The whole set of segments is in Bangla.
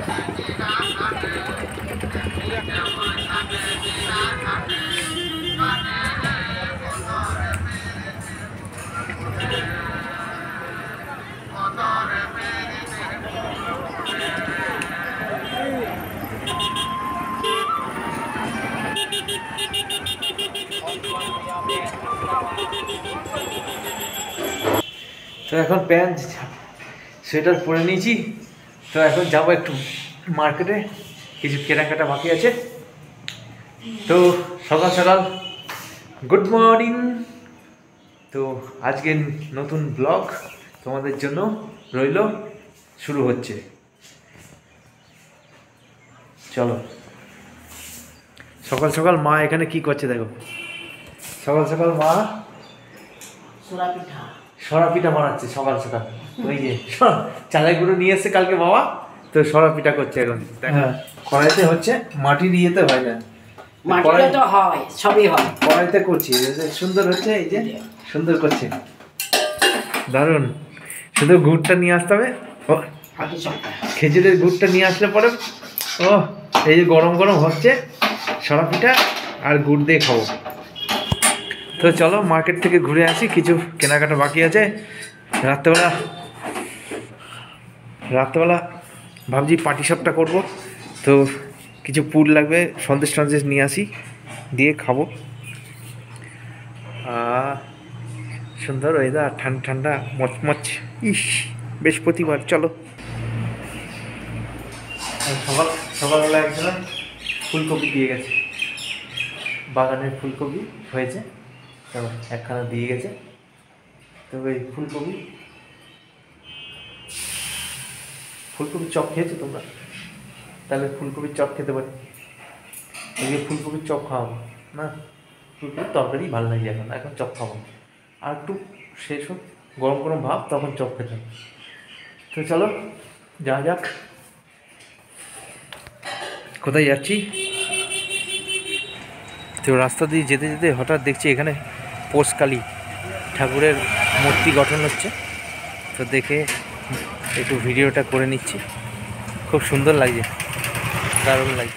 তো এখন প্যান্ট সোয়েটার পরে নিয়েছি। তো এখন যাবো একটু মার্কেটে, কিছু কেনাকাটা বাকি আছে। তো সকাল সকাল গুড মর্নিং। তো আজকে নতুন ব্লগ তোমাদের জন্য রইল, শুরু হচ্ছে। চলো। সকাল সকাল মা এখানে কি করছে দেখো। সকাল সকাল মা সরা পিঠা বানাচ্ছে সকাল সকাল। ওই যে চালের গুঁড়ো নিয়ে এসছে কালকে বাবা, তো সরা পিঠা করছে এখন। হ্যাঁ, কড়াইতে হচ্ছে, মাটির ইয়েতে হয় না, মাটিতে হয়, সবই হয়। কড়াইতে করছি, সুন্দর হচ্ছে। এই যে সুন্দর করছে, দারুণ। শুধু গুড়টা নিয়ে আসতে হবে, খেজুরের গুড়টা নিয়ে আসলে পরে ও এই যে গরম গরম হচ্ছে সরা পিঠা আর গুড় দিয়ে খাবো। তো চলো মার্কেট থেকে ঘুরে আসি, কিছু কেনাকাটা বাকি আছে। রাত্রেবেলা ভাবছি পাটি সাপটা করবো, তো কিছু পুর লাগবে, সন্দেশ টন্দেশ নিয়ে আসি, দিয়ে খাবো। সুন্দর ওয়েদার, ঠান্ডা ঠান্ডা মচমচ, ইস বৃহস্পতিবার। চলো। সকালবেলা একজন ফুলকপি দিয়ে গেছে, বাগানের ফুলকপি হয়েছে, তো একখানা দিয়ে গেছে। তো ওই ফুলকপি চপ খেয়েছো তোমরা? তাহলে ফুলকপির চপ খেতে পারি। এই ফুলকপির চপ খাওয়াবো না, ফুলকপির তরকারি ভালো লাগে এখন চপ খাবো। আর একটু শেষ হোক, গরম গরম ভাব, তখন চপ খেতে হবে। তো চলো যাওয়া যাক। কোথায় যাচ্ছি? তো রাস্তা দিয়ে যেতে যেতে হঠাৎ দেখছি এখানে পোষকালী ঠাকুরের মূর্তি গঠন হচ্ছে, তো দেখে একটু ভিডিওটা করে নিচ্ছি। খুব সুন্দর লাগছে, দারুণ লাগছে।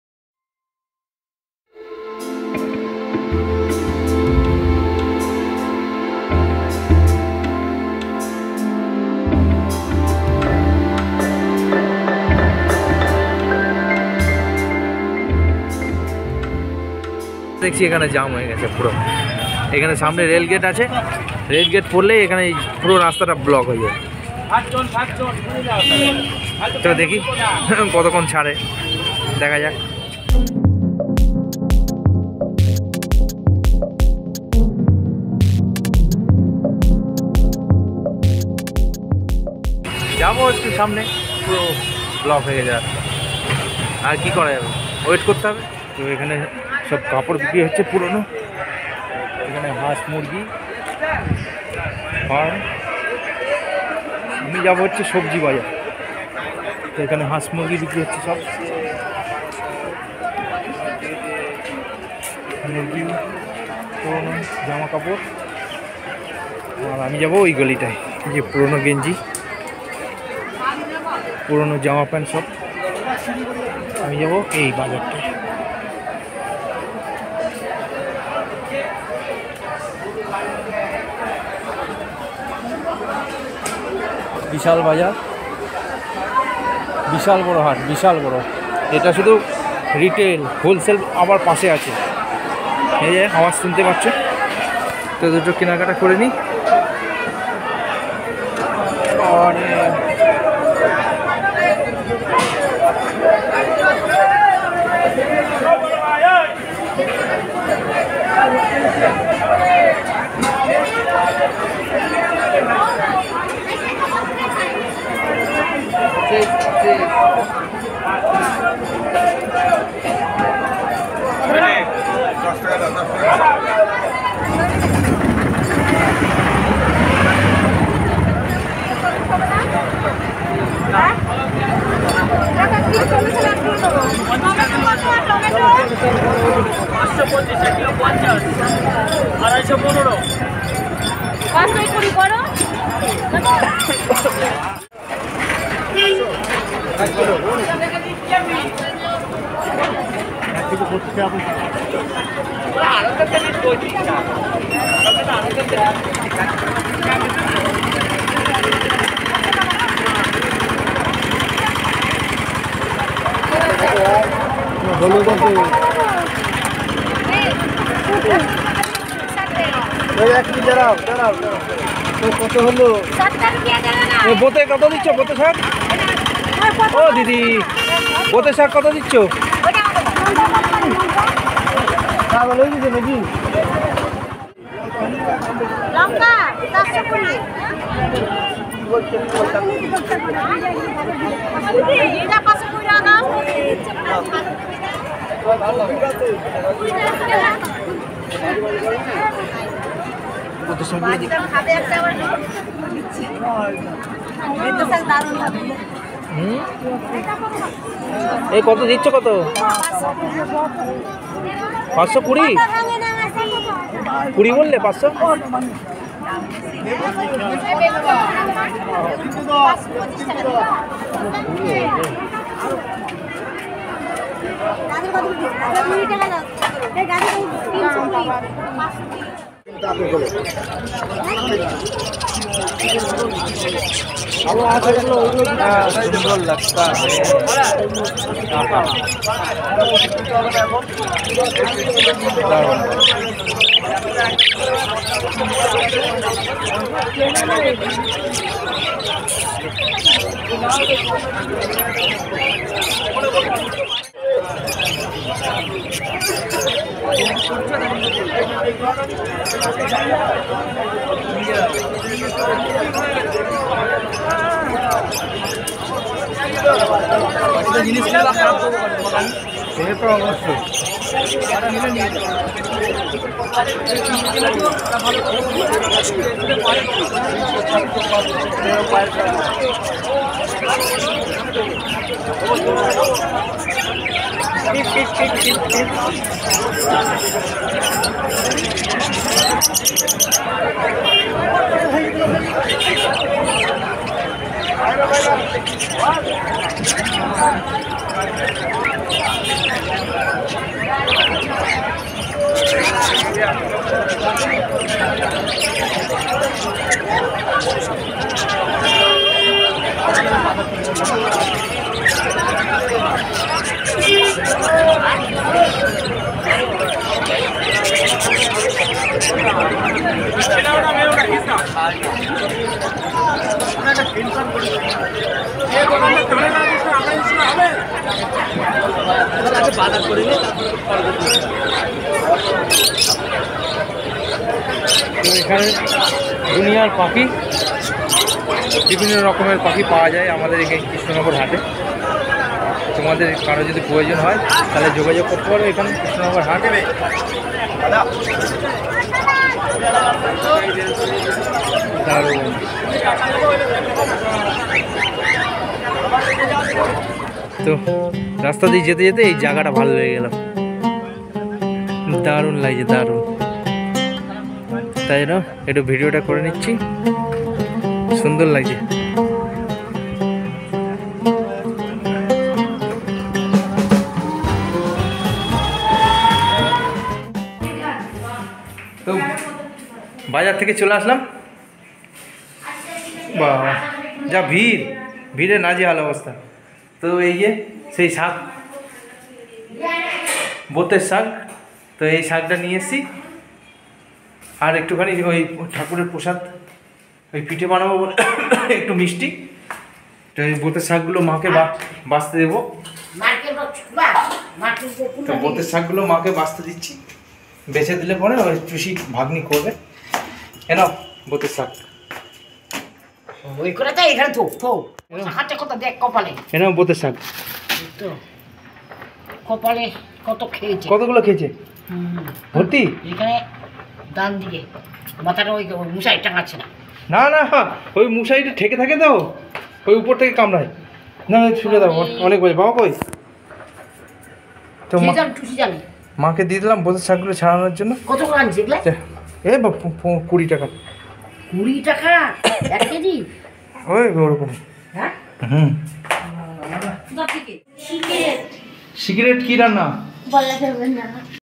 দেখছি এখানে জাম হয়ে গেছে পুরো। এখানে সামনে রেল গেট আছে, রেল গেট পড়লেই এখানে পুরো রাস্তাটা ব্লক হয়ে যায়। তো দেখি কতক্ষণ ছাড়ে, দেখা যাক। যাবো একটু সামনে, পুরো ব্লক হয়ে গেছে রাস্তা। আর কি করা যাবে, ওয়েট করতে হবে। তো এখানে সব কাপড় বিক্রি হচ্ছে পুরনো। এখানে হাঁস মুরগি ফার্ম। আমি যাবো হচ্ছে সবজি বাজার, তো এখানে হাঁস মুরগি বিক্রি হচ্ছে সব। মুরগি, পুরনো জামা কাপড়। আর আমি যাবো ওই গলিটায়, যে পুরনো গেঞ্জি, পুরনো জামা প্যান্ট সব। আমি যাবো এই বাজারটায়। বিশাল বাজার, বিশাল বড় হাট, বিশাল বড়। এটা শুধু রিটেল, হোলসেল আবার পাশে আছে। এই যে আওয়াজ শুনতে পাচ্ছ। তো দুটো কেনাকাটা করে নিই। কত হলো বোতে কত দিচ্ছ বোতে শাক? ও দিদি বোতে শাক কত দিচ্ছ? এই কত দিচ্ছ কত? 520 20 বললে 500 सुंदर लगता है। জিনিসগুলো খারাপ করবো সে তো অবশ্যই এখানে দুনিয়ার পাখি বিভিন্ন রকমের পাখি পাওয়া যায় আমাদের এখানে কৃষ্ণনগর হাটে। তোমাদের কারো যদি প্রয়োজন হয় তাহলে যোগাযোগ করতে পারো এখানে কৃষ্ণনগর হাটে। তো রাস্তা দিয়ে যেতে যেতে এই জায়গাটা ভালো লেগে গেল, দারুণ লাগছে, দারুণ। তাই না একটু ভিডিওটা করে নিচ্ছি, সুন্দর লাগছে। তো বাজার থেকে চলে আসলাম, বাহ যা ভিড়, ভিড়ে নাজেহাল অবস্থা। তো এই যে সেই শাক, বোতের শাক, তো এই শাকটা নিয়ে এসেছি। আর একটুখানি ওই ঠাকুরের প্রসাদ, ওই পিঠে বানাবো বলে একটু মিষ্টি। তো এই বোতের শাকগুলো মাকে বাঁচতে দেবো। তো বোতের শাকগুলো মাকে বাঁচতে দিচ্ছি, বেছে দিলে পরে ওই টুসি ভাগ্নি করবে। কেন বোতের শাক ওই করে তাই এখানে তো হাতে কত দেখ কপালে, কেন বোতের শাক তো কপালে কত খেয়েছে, কতগুলো খেয়েছে ভর্তি এখানে ডান দিকে মাথাটা ওই মশাই টাঙাচ্ছে না, না না ওই মশাইটা ঠেকে থাকে তো, ওই উপর থেকে কামড়ায় না, ছুটে দাও অনেক বলে বাবা কই। তো টুসি জানি মাকে দিয়ে দিলাম বোতের শাকগুলো ছাড়ানোর জন্য। কত করে আনছি এগুলা? এ 20 টাকা। 20 টাকা 1 কেজি? ওই ওরকম। হ্যাঁ হুম সিগারেট কি রান্না? বলা যাবে না।